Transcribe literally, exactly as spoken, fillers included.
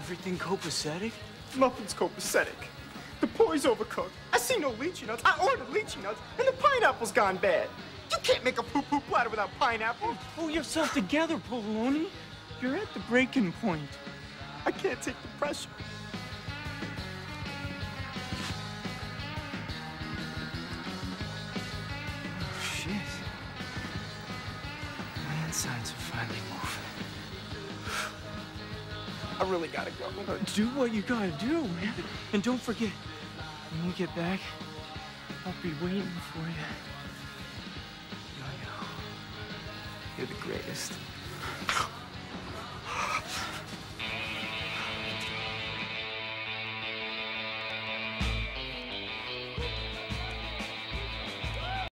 Everything copacetic? Nothing's copacetic. The poi's overcooked. I see no lychee nuts. I ordered lychee nuts, and the pineapple's gone bad. You can't make a poo-poo platter without pineapple. Pull yourself together, Poloni. You're at the breaking point. I can't take the pressure. Oh, shit. My insides are finally moving. I really gotta go. Uh, do what you gotta do, man. And don't forget, when you get back, I'll be waiting for you. Yo-yo, you're the greatest.